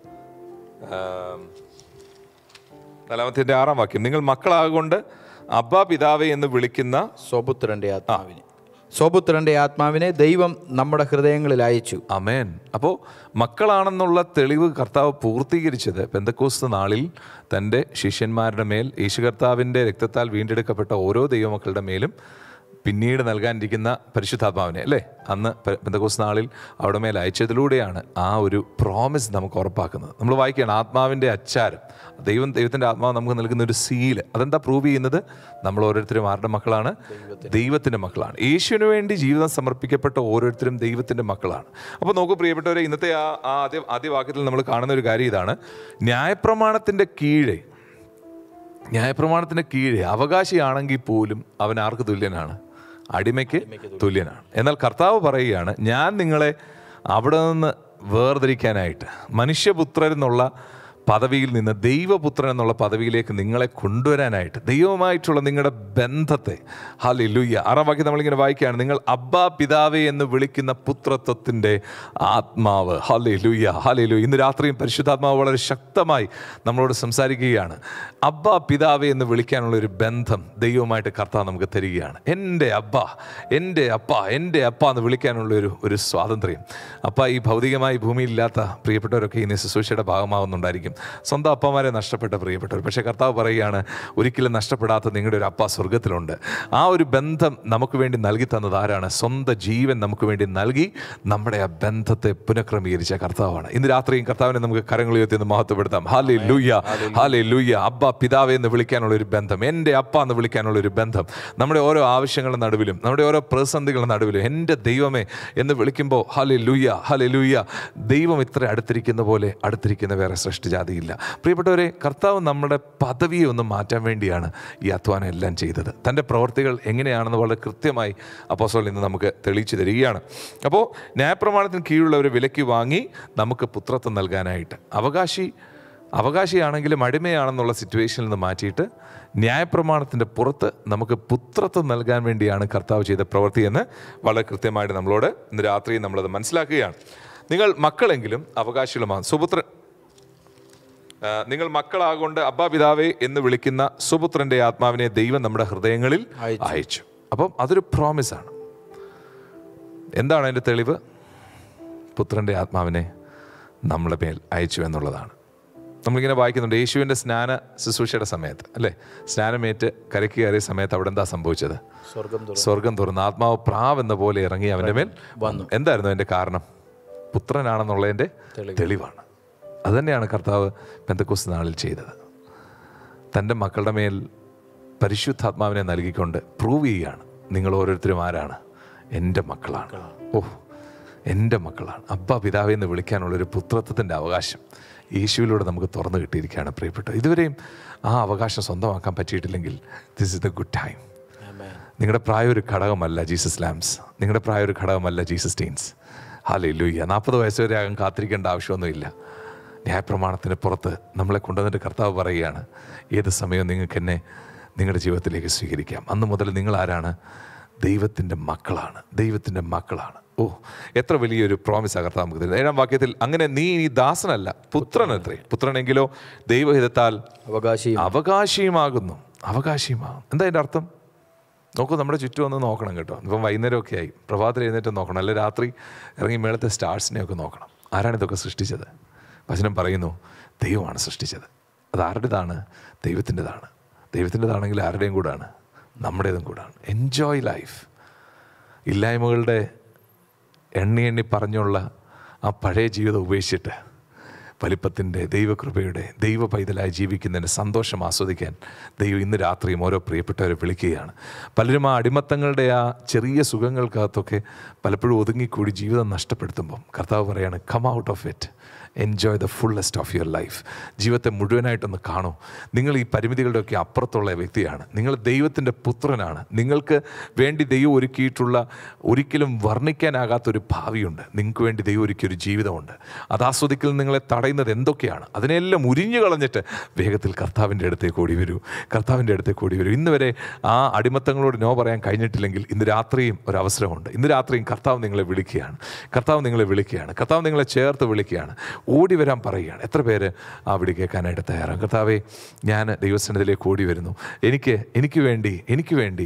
നാലാമത്തെ ആറാം വാക്യം. നിങ്ങൾ മക്കളാകൊണ്ട് അബ്ബാ പിതാവേ എന്ന് വിളിക്കുന്ന സ്വപുത്രൻ്റെ ആത്മാവിനെ സ്വപുത്രൻ്റെ ആത്മാവിനെ ദൈവം നമ്മുടെ ഹൃദയങ്ങളിൽ അയച്ചു. ആമേൻ. അപ്പോൾ മക്കളാണെന്നുള്ള തെളിവ് കർത്താവ് പൂർത്തീകരിച്ചത് പെന്തക്കോസ്ത് നാളിൽ തൻ്റെ ശിഷ്യന്മാരുടെ മേൽ യേശു കർത്താവിൻ്റെ രക്തത്താൽ വീണ്ടെടുക്കപ്പെട്ട ഓരോ ദൈവമക്കളുടെ മേലും പിന്നീട് നൽകാനിരിക്കുന്ന പരിശുദ്ധാത്മാവിനെ അല്ലേ അന്ന് പെന്തക്കോസ്ത് നാളിൽ അവിടെ മേൽ അയച്ചതിലൂടെയാണ് ആ ഒരു പ്രോമിസ് നമുക്ക് ഉറപ്പാക്കുന്നത്. നമ്മൾ വായിക്കുകയാണ്, ആത്മാവിൻ്റെ അച്ചാരം, ദൈവം ദൈവത്തിൻ്റെ ആത്മാവ് നമുക്ക് നൽകുന്ന ഒരു സീല്. അതെന്താ പ്രൂവ് ചെയ്യുന്നത്? നമ്മൾ ഓരോരുത്തരും ആരുടെ മക്കളാണ്? ദൈവത്തിൻ്റെ മക്കളാണ്. യേശുവിന് വേണ്ടി ജീവിതം സമർപ്പിക്കപ്പെട്ട ഓരോരുത്തരും ദൈവത്തിൻ്റെ മക്കളാണ്. അപ്പോൾ നോക്കൂ പ്രിയപ്പെട്ടവരെ, ഇന്നത്തെ ആ ആദ്യ ആദ്യ വാക്യത്തിൽ നമ്മൾ കാണുന്ന ഒരു കാര്യം ഇതാണ്. ന്യായപ്രമാണത്തിൻ്റെ കീഴെ ന്യായപ്രമാണത്തിൻ്റെ കീഴെ അവകാശിയാണെങ്കിൽ പോലും അവൻ ആർക്ക് തുല്യനാണ്? അടിമയ്ക്ക് തുല്യനാണ്. എന്നാൽ കർത്താവ് പറയുകയാണ്, ഞാൻ നിങ്ങളെ അവിടെ നിന്ന് വേർതിരിക്കാനായിട്ട്, മനുഷ്യപുത്രരെന്നുള്ള പദവിയിൽ നിന്ന് ദൈവപുത്രൻ എന്നുള്ള പദവിയിലേക്ക് നിങ്ങളെ കൊണ്ടുവരാനായിട്ട് ദൈവവുമായിട്ടുള്ള നിങ്ങളുടെ ബന്ധത്തെ, ഹല്ലേലൂയ, ആറാം വാക്യം നമ്മളിങ്ങനെ വായിക്കുകയാണ്, നിങ്ങൾ അബ്ബാ പിതാവേ എന്ന് വിളിക്കുന്ന പുത്രത്വത്തിൻ്റെ ആത്മാവ്. Hallelujah, hallelujah. ഇന്ന് രാത്രിയും പരിശുദ്ധാത്മാവ് വളരെ ശക്തമായി നമ്മളോട് സംസാരിക്കുകയാണ്. അബ്ബാ പിതാവേ എന്ന് വിളിക്കാനുള്ള ഒരു ബന്ധം ദൈവവുമായിട്ട് കർത്താവ് നമുക്ക് തരികയാണ്. എൻ്റെ അബ്ബ, എൻ്റെ അപ്പ, എൻ്റെ അപ്പ എന്ന് വിളിക്കാനുള്ള ഒരു ഒരു സ്വാതന്ത്ര്യം. അപ്പ ഈ ഭൗതികമായി ഭൂമിയിലില്ലാത്ത പ്രിയപ്പെട്ടവരൊക്കെ ഇന്ന് ശുശ്രൂഷയുടെ ഭാഗമാകുന്നുണ്ടായിരിക്കും, സ്വന്തം അപ്പമാരെ നഷ്ടപ്പെട്ട പ്രിയപ്പെട്ടവർ. പക്ഷേ കർത്താവ് പറയുകയാണ്, ഒരിക്കലും നഷ്ടപ്പെടാത്ത നിങ്ങളുടെ ഒരു അപ്പ സ്വർഗത്തിലുണ്ട്. ആ ഒരു ബന്ധം നമുക്ക് വേണ്ടി നൽകി തന്നത് ആരാണ്? സ്വന്തം ജീവൻ നമുക്ക് വേണ്ടി നൽകി നമ്മുടെ ആ ബന്ധത്തെ പുനഃക്രമീകരിച്ച കർത്താവാണ്. ഇന്ന് രാത്രിയും കർത്താവിനെ നമുക്ക് കരങ്ങൾ ഉയർത്തി ഒന്ന് മഹത്വപ്പെടുത്താം. Hallelujah, hallelujah. അബ്ബ പിതാവേ എന്ന് വിളിക്കാനുള്ള ഒരു ബന്ധം, എൻ്റെ അപ്പ എന്ന് വിളിക്കാനുള്ള ഒരു ബന്ധം, നമ്മുടെ ഓരോ ആവശ്യങ്ങളുടെ നടുവിലും നമ്മുടെ ഓരോ പ്രതിസന്ധികളുടെ നടുവിലും എൻ്റെ ദൈവമേ എന്ന് വിളിക്കുമ്പോൾ ഹല്ലേലൂയ, ഹല്ലേലൂയ. ദൈവം ഇത്ര അടുത്തിരിക്കുന്ന പോലെ അടുത്തിരിക്കുന്ന വേറെ സൃഷ്ടിജാതിയില്ല. പ്രിയപ്പെട്ടവരെ, കർത്താവ് നമ്മുടെ പദവിയെ ഒന്ന് മാറ്റാൻ വേണ്ടിയാണ് ഈ അധ്വാനം എല്ലാം ചെയ്തത്. തൻ്റെ പ്രവർത്തികൾ എങ്ങനെയാണെന്ന് വളരെ കൃത്യമായി അപ്പോസ്തലൻ ഇന്ന് നമുക്ക് തെളിയിച്ചു തരികയാണ്. അപ്പോൾ ന്യായപ്രമാണത്തിന് കീഴിലുള്ളവരെ വിലയ്ക്ക് വാങ്ങി നമുക്ക് പുത്രത്വം നൽകാനായിട്ട്, അവകാശി അവകാശിയാണെങ്കിലും അടിമയാണെന്നുള്ള സിറ്റുവേഷനിൽ നിന്ന് മാറ്റിയിട്ട് ന്യായപ്രമാണത്തിൻ്റെ പുറത്ത് നമുക്ക് പുത്രത്വം നൽകാൻ വേണ്ടിയാണ് കർത്താവ് ചെയ്ത പ്രവൃത്തി എന്ന് വളരെ കൃത്യമായിട്ട് നമ്മളോട് ഇന്ന് രാത്രി നമ്മളത് മനസ്സിലാക്കുകയാണ്. നിങ്ങൾ മക്കളെങ്കിലും അവകാശികളുമാണ്. സുപുത്രൻ നിങ്ങൾ മക്കളാകൊണ്ട് അബ്ബാ പിതാവേ എന്ന് വിളിക്കുന്ന സുപുത്രൻ്റെ ആത്മാവിനെ ദൈവം നമ്മുടെ ഹൃദയങ്ങളിൽ അയച്ചു. അപ്പം അതൊരു പ്രോമിസാണ്. എന്താണ് അതിൻ്റെ തെളിവ്? പുത്രൻ്റെ ആത്മാവിനെ നമ്മുടെ മേൽ അയച്ചു എന്നുള്ളതാണ്. നമ്മളിങ്ങനെ വായിക്കുന്നുണ്ട്, യേശുവിൻ്റെ സ്നാന ശുശ്രൂഷയുടെ സമയത്ത് അല്ലേ, സ്നാനമേറ്റ് കരയ്ക്ക് കയറിയ സമയത്ത് അവിടെ എന്താ സംഭവിച്ചത്? സ്വർഗം തുറന്ന് ആത്മാവ് പ്രാവ് എന്ന പോലെ ഇറങ്ങി അവൻ്റെ മേൽ വന്നു. എന്തായിരുന്നു അതിൻ്റെ കാരണം? പുത്രനാണെന്നുള്ളതിൻ്റെ തെളിവാണ്. അതുതന്നെയാണ് കർത്താവ് പെന്തക്കോസ്ത് നാളിൽ ചെയ്തത്. തൻ്റെ മക്കളുടെ മേൽ പരിശുദ്ധാത്മാവിനെ നൽകിക്കൊണ്ട് പ്രൂവ് ചെയ്യുകയാണ്, നിങ്ങൾ ഓരോരുത്തരും ആരാണ്? എൻ്റെ മക്കളാണ്. ഓ, എൻ്റെ മക്കളാണ്. അബ്ബാ പിതാവേ എന്ന് വിളിക്കാനുള്ളൊരു പുത്രത്വത്തിൻ്റെ അവകാശം യേശുവിലൂടെ നമുക്ക് തുറന്നു കിട്ടിയിരിക്കുകയാണ്. പ്രിയപ്പെട്ട, ഇതുവരെയും ആ അവകാശം സ്വന്തമാക്കാൻ പറ്റിയിട്ടില്ലെങ്കിൽ this is the good time. നിങ്ങളുടെ പ്രായം ഒരു ഘടകമല്ല ജീസസ് ലാംസ്, നിങ്ങളുടെ പ്രായം ഒരു ഘടകമല്ല ജീസസ് ടീൻസ്. ഹല്ലേലൂയ. നാൽപ്പത് വയസ്സ് വരെ ആകാൻ കാത്തിരിക്കേണ്ട ആവശ്യമൊന്നുമില്ല. ന്യായപ്രമാണത്തിന് പുറത്ത് നമ്മളെ കൊണ്ടുവന്നിട്ട് കർത്താവ് പറയുകയാണ്, ഏത് സമയവും നിങ്ങൾക്ക് എന്നെ നിങ്ങളുടെ ജീവിതത്തിലേക്ക് സ്വീകരിക്കാം. അന്ന് മുതൽ നിങ്ങൾ ആരാണ്? ദൈവത്തിൻ്റെ മക്കളാണ്, ദൈവത്തിൻ്റെ മക്കളാണ്. ഓ, എത്ര വലിയൊരു പ്രോമിസാണ് കർത്താവ് നമുക്ക് തരുന്നത്. ഏഴാം വാക്യത്തിൽ, അങ്ങനെ നീ ഇനി ദാസനല്ല പുത്രനത്രേ, പുത്രനെങ്കിലോ ദൈവഹിതത്താൽ അവകാശി അവകാശിയുമാകുന്നു. അവകാശിയുമാകും. എന്താ അതിൻ്റെ അർത്ഥം? നോക്കൂ, നമ്മുടെ ചുറ്റും ഒന്ന് നോക്കണം കേട്ടോ. ഇപ്പം വൈകുന്നേരമൊക്കെ ആയി, പ്രഭാതത്തിൽ എഴുന്നേറ്റ് നോക്കണം, അല്ലെ രാത്രി ഇറങ്ങി മേളത്തെ സ്റ്റാർസിനെയൊക്കെ നോക്കണം. ആരാണ് ഇതൊക്കെ സൃഷ്ടിച്ചത്? വചനം പറയുന്നു, ദൈവമാണ് സൃഷ്ടിച്ചത്. അത് ആരുടേതാണ്? ദൈവത്തിൻ്റെതാണ്. ദൈവത്തിൻ്റെതാണെങ്കിൽ ആരുടെയും കൂടാണ്? നമ്മുടേതും കൂടാണ്. Enjoy life. ഇല്ലായ്മകളുടെ എണ്ണി എണ്ണി പറഞ്ഞുള്ള ആ പഴയ ജീവിതം ഉപേക്ഷിച്ചിട്ട് വലിപ്പത്തിൻ്റെ, ദൈവകൃപയുടെ, ദൈവ പൈതലായി ജീവിക്കുന്നതിൻ്റെ സന്തോഷം ആസ്വദിക്കാൻ ദൈവം ഇന്ന് രാത്രിയും ഓരോ പ്രിയപ്പെട്ടവരെ വിളിക്കുകയാണ്. പലരും ആ അടിമത്തങ്ങളുടെ ആ ചെറിയ സുഖങ്ങൾക്കകത്തൊക്കെ പലപ്പോഴും ഒതുങ്ങിക്കൂടി ജീവിതം നഷ്ടപ്പെടുത്തുമ്പം കർത്താവ് പറയാണ്, come out of it, enjoy the fullest of your life. ജീവിതത്തെ മുഴുവനായിട്ടൊന്ന് കാണൂ. നിങ്ങൾ ഈ പരിമിതികളുടെയൊക്കെ അപ്പുറത്തുള്ള വ്യക്തിയാണ്. നിങ്ങൾ ദൈവത്തിൻ്റെ പുത്രനാണ്. നിങ്ങൾക്ക് വേണ്ടി ദൈവം ഒരുക്കിയിട്ടുള്ള ഒരിക്കലും വർണ്ണിക്കാനാകാത്തൊരു ഭാവിയുണ്ട്. നിങ്ങൾക്ക് വേണ്ടി ദൈവം ഒരുക്കിയൊരു ജീവിതമുണ്ട്. അത് ആസ്വദിക്കൽ നിങ്ങളെ തടയുന്നത് എന്തൊക്കെയാണ്? അതിനെല്ലാം ഉരിഞ്ഞു കളഞ്ഞിട്ട് വേഗത്തിൽ കർത്താവിൻ്റെ അടുത്തേക്ക് ഓടി വരൂ, കർത്താവിൻ്റെ അടുത്തേക്ക് ഓടി വരൂ. ഇന്ന് വരെ ആ അടിമത്തങ്ങളോട് നോ പറയാൻ കഴിഞ്ഞിട്ടില്ലെങ്കിൽ ഇന്ന് രാത്രിയും ഒരവസരമുണ്ട്. ഇന്ന് രാത്രിയും കർത്താവ് നിങ്ങളെ വിളിക്കുകയാണ്, കർത്താവ് നിങ്ങളെ വിളിക്കുകയാണ്, കർത്താവ് നിങ്ങളെ ചേർത്ത് വിളിക്കുകയാണ്. ഓടി വരാൻ പറയുകയാണ്. എത്ര പേര് ആ വിളി കേൾക്കാനായിട്ട് തയ്യാറാണ്? കർത്താവേ, ഞാൻ ദൈവസന്നിധിയിലേക്ക് ഓടി വരുന്നു. എനിക്ക് എനിക്ക് വേണ്ടി എനിക്ക് വേണ്ടി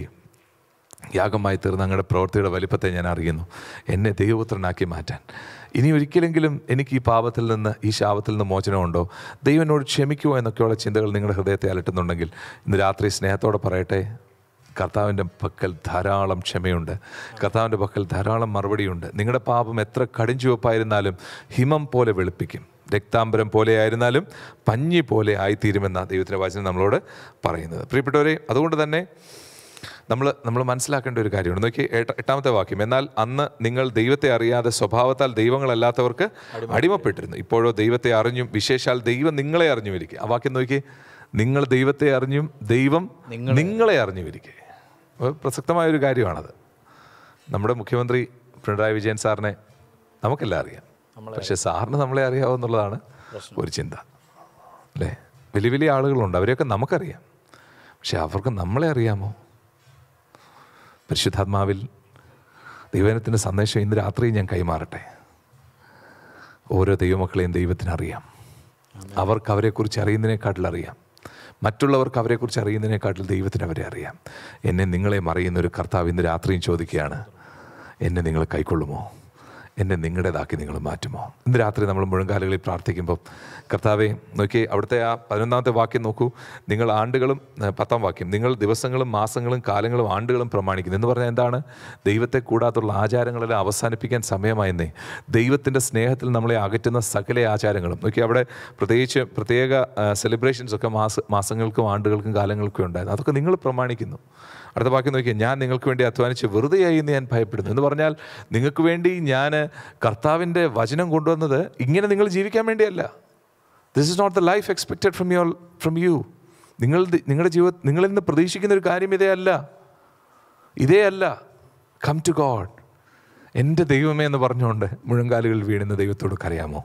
യാഗമായി തീർന്ന അങ്ങയുടെ പ്രവൃത്തിയുടെ വലിപ്പത്തെ ഞാൻ അറിയുന്നു. എന്നെ ദൈവപുത്രനാക്കി മാറ്റാൻ ഇനി ഒരിക്കലെങ്കിലും എനിക്ക് ഈ പാപത്തിൽ നിന്ന്, ഈ ശാപത്തിൽ നിന്ന് മോചനമുണ്ടോ? ദൈവം എന്നോട് ക്ഷമിക്കുമോ എന്നൊക്കെയുള്ള ചിന്തകൾ നിങ്ങളുടെ ഹൃദയത്തെ അലട്ടുന്നുണ്ടെങ്കിൽ ഇന്ന് രാത്രി സ്നേഹത്തോടെ പറയട്ടെ, കർത്താവിൻ്റെ പക്കൽ ധാരാളം ക്ഷമയുണ്ട്, കർത്താവിൻ്റെ പക്കൽ ധാരാളം മറുപടിയുണ്ട്. നിങ്ങളുടെ പാപം എത്ര കടുംചുവപ്പായിരുന്നാലും ഹിമം പോലെ വെളുപ്പിക്കും, രക്താംബരം പോലെ ആയിരുന്നാലും പഞ്ഞി പോലെ ആയിത്തീരുമെന്ന ദൈവത്തിൻ്റെ വചനം നമ്മളോട് പറയുന്നത്. പ്രിയപ്പെട്ടവരെ, അതുകൊണ്ട് തന്നെ നമ്മൾ നമ്മൾ മനസ്സിലാക്കേണ്ട ഒരു കാര്യമുണ്ട്. നോക്കി എട്ടാമത്തെ വാക്യം, എന്നാൽ അന്ന് നിങ്ങൾ ദൈവത്തെ അറിയാതെ സ്വഭാവത്താൽ ദൈവങ്ങളല്ലാത്തവർക്ക് അടിമപ്പെട്ടിരുന്നു. ഇപ്പോഴോ ദൈവത്തെ അറിഞ്ഞും വിശേഷാൽ ദൈവം നിങ്ങളെ അറിഞ്ഞുമിരിക്കുക. ആ വാക്യം നോക്കി, നിങ്ങൾ ദൈവത്തെ അറിഞ്ഞും ദൈവം നിങ്ങളെ അറിഞ്ഞുമിരിക്കുക. പ്രസക്തമായൊരു കാര്യമാണത്. നമ്മുടെ മുഖ്യമന്ത്രി പിണറായി വിജയൻ സാറിനെ നമുക്കെല്ലാം അറിയാം, പക്ഷെ സാറിന് നമ്മളെ അറിയാവോ എന്നുള്ളതാണ് ഒരു ചിന്ത. അല്ലേ? വലിയ വലിയ ആളുകളുണ്ട്, അവരെയൊക്കെ നമുക്കറിയാം. പക്ഷെ അവർക്ക് നമ്മളെ അറിയാമോ? പരിശുദ്ധാത്മാവിൽ ദൈവത്തിൻ്റെ സന്ദേശം ഇന്ന് രാത്രി ഞാൻ കൈമാറട്ടെ. ഓരോ ദൈവമക്കളെയും ദൈവത്തിനറിയാം. അവർക്ക് അവരെക്കുറിച്ച് അറിയുന്നതിനേക്കാട്ടിൽ അറിയാം. മറ്റുള്ളവർക്ക് അവരെക്കുറിച്ച് അറിയുന്നതിനേക്കാട്ടിൽ ദൈവത്തിന് അവരെ അറിയാം. എന്നെ നിങ്ങളെയും അറിയുന്നൊരു കർത്താവ് ഇന്ന് രാത്രിയും ചോദിക്കുകയാണ്, എന്നെ നിങ്ങൾ കൈക്കൊള്ളുമോ? എന്നെ നിങ്ങളുടേതാക്കി നിങ്ങൾ മാറ്റുമോ? ഇന്ന് രാത്രി നമ്മൾ മുഴങ്കാലുകളിൽ പ്രാർത്ഥിക്കുമ്പോൾ കർത്താവെ നോക്കി, അവിടുത്തെ ആ പതിനൊന്നാമത്തെ വാക്യം നോക്കൂ. നിങ്ങൾ ആണ്ടുകളും, പത്താം വാക്യം, നിങ്ങൾ ദിവസങ്ങളും മാസങ്ങളും കാലങ്ങളും ആണ്ടുകളും പ്രമാണിക്കുന്നു എന്ന് പറഞ്ഞാൽ എന്താണ്? ദൈവത്തെ കൂടാത്തുള്ള ആചാരങ്ങളെല്ലാം അവസാനിപ്പിക്കാൻ സമയമായെന്നേ. ദൈവത്തിൻ്റെ സ്നേഹത്തിൽ നമ്മളെ അകറ്റുന്ന സകല ആചാരങ്ങളും നോക്കി. അവിടെ പ്രത്യേകിച്ച് പ്രത്യേക സെലിബ്രേഷൻസൊക്കെ മാസ മാസങ്ങൾക്കും ആണ്ടുകൾക്കും കാലങ്ങൾക്കും ഉണ്ടായിരുന്നു. അതൊക്കെ നിങ്ങൾ പ്രമാണിക്കുന്നു. അടുത്ത വാക്യം നോക്കിയാൽ, ഞാൻ നിങ്ങൾക്ക് വേണ്ടി അധ്വാനിച്ച് വെറുതെയായി എന്ന് ഞാൻ ഭയപ്പെടുന്നു എന്ന് പറഞ്ഞാൽ, നിങ്ങൾക്ക് വേണ്ടി ഞാൻ കർത്താവിൻ്റെ വചനം കൊണ്ടുവന്നത് ഇങ്ങനെ നിങ്ങൾ ജീവിക്കാൻ വേണ്ടിയല്ല. This is not the life expected from your from you. നിങ്ങൾ നിങ്ങളുടെ ജീവിത നിങ്ങളിൽ നിന്ന് പ്രതീക്ഷിക്കുന്ന ഒരു കാര്യം ഇതേ അല്ല, ഇതേ അല്ല. Come to God. എൻ്റെ ദൈവമേ എന്ന് പറഞ്ഞുകൊണ്ട് മുഴങ്കാലുകളിൽ വീഴുന്ന ദൈവത്തോട് കരയാമോ?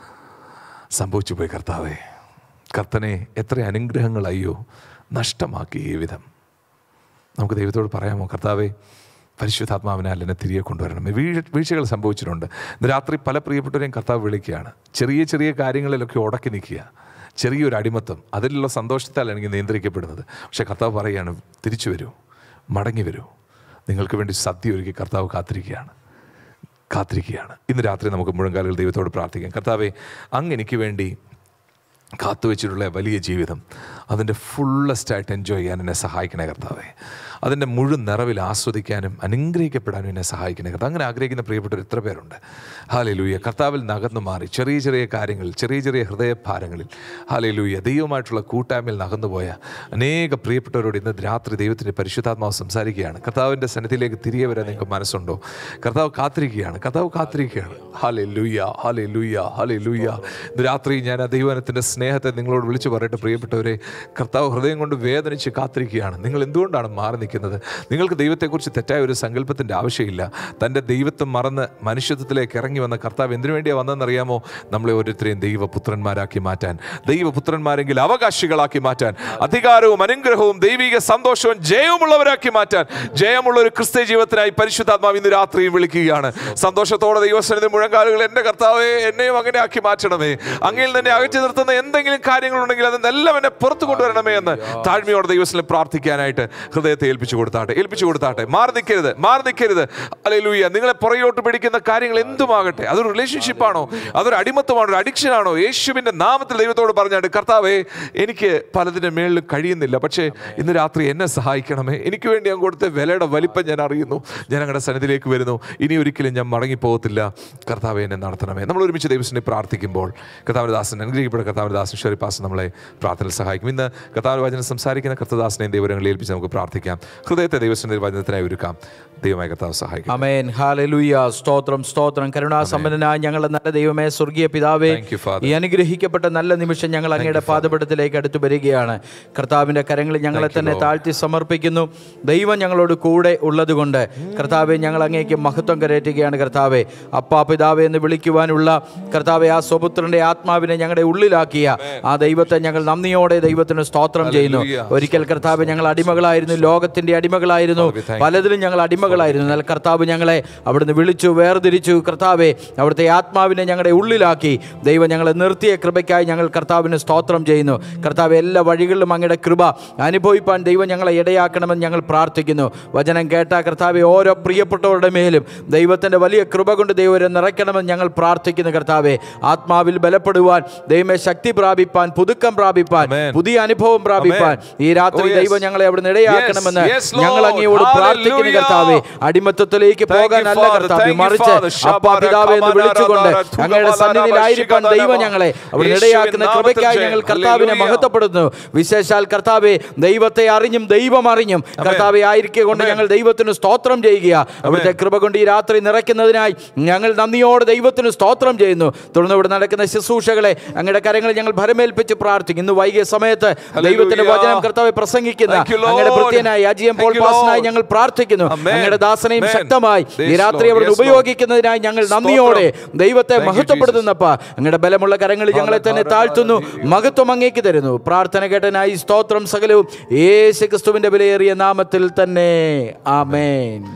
സംഭവിച്ചു പോയി കർത്താവേ, കർത്തനെ എത്ര അനുഗ്രഹങ്ങൾ അയ്യോ നഷ്ടമാക്കി ഈ വിധം. നമുക്ക് ദൈവത്തോട് പറയാമോ? കർത്താവേ, പരിശുദ്ധാത്മാവിനാൽ എന്നെ തിരികെ കൊണ്ടുവരണം. വീഴ് വീഴ്ചകൾ സംഭവിച്ചിട്ടുണ്ട്. ഇന്ന് രാത്രി പല പ്രിയപ്പെട്ടവരെയും കർത്താവ് വിളിക്കുകയാണ്. ചെറിയ ചെറിയ കാര്യങ്ങളിലൊക്കെ ഉടക്കി നിൽക്കുക, ചെറിയൊരു അടിമത്തം, അതിലുള്ള സന്തോഷത്താൽ എനിക്ക് നിയന്ത്രിക്കപ്പെടുന്നത്. പക്ഷേ കർത്താവ് പറയുകയാണ്, തിരിച്ചു വരൂ, മടങ്ങി വരൂ. നിങ്ങൾക്ക് വേണ്ടി സദ്യ ഒരുക്കി കർത്താവ് കാത്തിരിക്കുകയാണ് കാത്തിരിക്കുകയാണ് ഇന്ന് രാത്രി നമുക്ക് മുഴങ്കാലുകൾ ദൈവത്തോട് പ്രാർത്ഥിക്കാം. കർത്താവേ, അങ്ങ് എനിക്ക് വേണ്ടി കാത്തുവെച്ചിട്ടുള്ള വലിയ ജീവിതം അതിൻ്റെ ഫുള്ളസ്റ്റായിട്ട് എൻജോയ് ചെയ്യാൻ എന്നെ സഹായിക്കണേ കർത്താവേ. അതിൻ്റെ മുഴുവൻ നിറവിൽ ആസ്വദിക്കാനും അനുഗ്രഹിക്കപ്പെടാനും എന്നെ സഹായിക്കണേ കർത്താവ്. അങ്ങനെ ആഗ്രഹിക്കുന്ന പ്രിയപ്പെട്ടവർ എത്ര പേരുണ്ട്? ഹല്ലേലൂയ. കർത്താവിൽ നകന്നു മാറി ചെറിയ ചെറിയ കാര്യങ്ങളിൽ, ചെറിയ ചെറിയ ഹൃദയഭാരങ്ങളിൽ, ഹല്ലേലൂയ, ദൈവമായിട്ടുള്ള കൂട്ടായ്മയിൽ നകന്നുപോയ അനേക പ്രിയപ്പെട്ടവരോട് ഇന്ന് രാത്രി ദൈവത്തിൻ്റെ പരിശുദ്ധാത്മാവ് സംസാരിക്കുകയാണ്. കർത്താവിൻ്റെ സന്നിധിയിലേക്ക് തിരികെ വരാൻ നിങ്ങൾക്ക് മനസ്സുണ്ടോ? കർത്താവ് കാത്തിരിക്കുകയാണ്, കർത്താവ് കാത്തിരിക്കുകയാണ്. Hallelujah, hallelujah, hallelujah. ഇന്ന് രാത്രി ഞാൻ ആ ദൈവത്തിൻ്റെ സ്നേഹത്തെ നിങ്ങളോട് വിളിച്ചു പറയട്ടെ പ്രിയപ്പെട്ടവരെ. കർത്താവ് ഹൃദയം കൊണ്ട് വേദനിച്ച് കാത്തിരിക്കുകയാണ്. നിങ്ങൾ എന്തുകൊണ്ടാണ് മാറി നിൽക്കുന്നത്? നിങ്ങൾക്ക് ദൈവത്തെക്കുറിച്ച് തെറ്റായ ഒരു സങ്കല്പത്തിൻ്റെ ആവശ്യമില്ല. തൻ്റെ ദൈവത്വം മറന്ന് മനുഷ്യത്വത്തിലേക്ക് ഇറങ്ങി വന്ന കർത്താവ് എന്തിനു വേണ്ടിയാണ് വന്നതെന്നറിയാമോ? നമ്മളെ ഓരോരുത്തരെയും ദൈവപുത്രന്മാരാക്കി മാറ്റാൻ, ദൈവപുത്രന്മാരെങ്കിൽ അവകാശികളാക്കി മാറ്റാൻ, അധികാരവും അനുഗ്രഹവും ദൈവിക സന്തോഷവും ജയവുമുള്ളവരാക്കി മാറ്റാൻ, ജയമുള്ള ഒരു ക്രിസ്ത്യ ജീവിതത്തിനായി പരിശുദ്ധാത്മാവ് ഇന്ന് രാത്രിയും വിളിക്കുകയാണ്. സന്തോഷത്തോടെ ദൈവസന്നിധി മുഴങ്കാലുകൾ, എൻ്റെ കർത്താവേ, എന്നെയും അങ്ങനെ ആക്കി മാറ്റണമേ. അങ്ങയിൽ തന്നെ അകറ്റി നിർത്തുന്ന എന്തെങ്കിലും കാര്യങ്ങളുണ്ടെങ്കിൽ അതെല്ലാം എന്നെ പുറത്തു കൊണ്ടുവരണമേ എന്ന് താഴ്മയോടെ ദൈവത്തിൽ പ്രാർത്ഥിക്കാനായിട്ട് ഹൃദയത്തെ ഏൽപ്പിച്ചു കൊടുത്താട്ടെ ഏൽപ്പിച്ചു കൊടുത്താട്ടെ മാറി നിൽക്കരുത്, മാറി നിൽക്കരുത്. ഹല്ലേലൂയ. നിങ്ങളെ പുറകോട്ട് പിടിക്കുന്ന കാര്യങ്ങൾ എന്തുമാകട്ടെ, അതൊരു റിലേഷൻഷിപ്പാണോ, അതൊരു അടിമത്തമാണോ, ഒരു അഡിക്ഷൻ ആണോ, യേശുവിൻ്റെ നാമത്തിൽ ദൈവത്തോട് പറഞ്ഞാട്ട്, കർത്താവേ, എനിക്ക് പലതിൻ്റെ മേളിൽ കഴിയുന്നില്ല, പക്ഷേ ഇന്ന് രാത്രി എന്നെ സഹായിക്കണമേ. എനിക്ക് വേണ്ടി ഞാൻ കൊടുത്ത വിലയുടെ വലിപ്പം ഞാൻ അറിയുന്നു. ഞാൻ അങ്ങയുടെ സന്നിധിയിലേക്ക് വരുന്നു. ഇനി ഒരിക്കലും ഞാൻ മടങ്ങിപ്പോകത്തില്ല. കർത്താവേ, എന്നെ നടത്തണമേ. നമ്മൾ ഒരുമിച്ച് ദൈവത്തിനെ പ്രാർത്ഥിക്കുമ്പോൾ കർത്താവിൻ്റെ ദാസൻ അനുഗ്രഹിക്കപ്പെട്ട കർത്താവിൻ്റെ ദാസൻ ഷെറിപ്പാസ് നമ്മളെ പ്രാർത്ഥനയിൽ സഹായിക്കും. ഇന്ന് കർത്താവിൻ്റെ വചനം സംസാരിക്കുന്ന കർത്തദാസനെയും ദൈവങ്ങളെ ഏൽപ്പിച്ച് നമുക്ക് പ്രാർത്ഥിക്കാം. ഹൃദയത്തെ ദൈവത്തിൻ്റെ വചനത്തിനായി ഒരുക്കാം. ദൈവമായ കർത്താവ് സഹായിക്കും. ആമേൻ. ഹല്ലേലൂയ. സ്തോത്രം, സ്തോത്രം. കരുണാസമ്പന്നനായ ഞങ്ങളുടെ നല്ല ദൈവമേ, സ്വർഗീയ പിതാവേ, ഈ അനുഗ്രഹിക്കപ്പെട്ട നല്ല നിമിഷം ഞങ്ങൾ അങ്ങയുടെ പാദപീഠത്തിലേക്ക് അടുത്തു വരികയാണ്. കർത്താവിൻ്റെ കരങ്ങളിൽ ഞങ്ങളെ തന്നെ താഴ്ത്തി സമർപ്പിക്കുന്നു. ദൈവം ഞങ്ങളോട് കൂടെ ഉള്ളതുകൊണ്ട് കർത്താവെ, ഞങ്ങൾ അങ്ങേക്ക് മഹത്വം കരയറ്റുകയാണ്. കർത്താവെ, അപ്പാ പിതാവേ എന്ന് വിളിക്കുവാനുള്ള കർത്താവെ ആ സ്വപുത്രന്റെ ആത്മാവിനെ ഞങ്ങളുടെ ഉള്ളിലാക്കിയ ആ ദൈവത്തെ ഞങ്ങൾ നന്ദിയോടെ ദൈവത്തിന് സ്തോത്രം ചെയ്യുന്നു. ഒരിക്കൽ കർത്താവ് ഞങ്ങൾ അടിമകളായിരുന്നു, ലോകത്തിന്റെ അടിമകളായിരുന്നു, പലതിലും ഞങ്ങൾ അടിമകളായിരുന്നു. എന്നാൽ കർത്താവ് ഞങ്ങളെ അവിടുന്ന് വിളിച്ചു, വേർതിരിച്ചു. കർത്താവെ, അവിടുത്തെ ആത്മാവിനെ ഞങ്ങളുടെ ഉള്ളിലാക്കി ദൈവം ഞങ്ങളെ നിർത്തിയ കൃപയ്ക്കായി ഞങ്ങൾ കർത്താവിന് സ്തോത്രം ചെയ്യുന്നു. കർത്താവ്, എല്ലാ വഴികളിലും അങ്ങയുടെ കൃപ അനുഭവിപ്പാൻ ദൈവം ഞങ്ങളെ ഇടയാക്കണമെന്ന് ഞങ്ങൾ പ്രാർത്ഥിക്കുന്നു. വചനം കേട്ട കർത്താവെ, ഓരോ പ്രിയപ്പെട്ടവരുടെ മേലും ദൈവത്തിന്റെ വലിയ കൃപ കൊണ്ട് ദൈവരെ നിറയ്ക്കണമെന്ന് ഞങ്ങൾ പ്രാർത്ഥിക്കുന്നു. കർത്താവെ, ആത്മാവിൽ ബലപ്പെടുവാൻ, ദൈവമേ ശക്തി പ്രാപിപ്പാൻ, പുതുക്കം പ്രാപിപ്പാൻ, പുതിയ അനുഭവം പ്രാപിപ്പാൻ ഈ രാത്രി ദൈവം ഞങ്ങളെ അവിടുന്ന് ഇടയാക്കണമെന്ന് ഞങ്ങൾ അങ്ങയോട് പ്രാർത്ഥിക്കുന്നു. കർത്താവെ, അടിമത്തത്തിലേക്ക് പോകാനല്ല കർത്താവെ, മറിച്ച് അപ്പാ പിതാവേ എന്ന് വിളിച്ചുകൊണ്ട് അങ്ങയുടെ സന്നിധിയിലായിരിക്കാൻ ദൈവം ഞങ്ങളെ അവിടെ ഇടയാക്കുന്ന കൃപയ്ക്കായി ഞങ്ങൾ കർത്താവിനെ മഹത്വപ്പെടുന്നു. വിശേഷാൽ കർത്താവെ, ദൈവത്തെ അറിഞ്ഞും ദൈവം അറിഞ്ഞും കർത്താവെ ആയിരിക്കെ കൊണ്ട് ഞങ്ങൾ ദൈവത്തിന് സ്തോത്രം ചെയ്യുക. അവിടുത്തെ കൃപ കൊണ്ട് ഈ രാത്രി നിറയ്ക്കുന്നതിനായി ഞങ്ങൾ നന്ദിയോടെ ദൈവത്തിന് സ്തോത്രം ചെയ്യുന്നു. തുടർന്ന് ഇവിടെ നടക്കുന്ന ശുശ്രൂഷകളെ അങ്ങയുടെ കരങ്ങളിൽ ഞങ്ങൾ ഭരമേൽപ്പിച്ച് പ്രാർത്ഥിക്കും. ഇന്ന് വൈകിയ സമയത്ത് ദൈവത്തിന്റെ വചനം കർത്താവെ പ്രസംഗിക്കുന്ന അങ്ങയുടെ ഭൃത്യനായ ജി എം പോൾ പാസ്റ്ററിനായി ഞങ്ങൾ പ്രാർത്ഥിക്കുന്നു. അങ്ങയുടെ ദാസനെയും ശക്തമായി ഈ രാത്രി അവിടെ ഉപയോഗിക്കുന്നതിനായി ഞങ്ങൾ നന്ദിയോടെ ദൈവത്തെ മഹത്വപ്പെടുത്തുന്നപ്പ. അങ്ങയുടെ ബലമുള്ള കരങ്ങളിൽ ഞങ്ങളെ തന്നെ താഴ്ത്തുന്നു. മഹത്വം അങ്ങേക്ക് തരുന്നു. പ്രാർത്ഥന കേട്ടനായി സ്തോത്രം. സകലവും യേശു ക്രിസ്തുവിന്റെ വിലയേറിയ നാമത്തിൽ തന്നെ. ആമേൻ.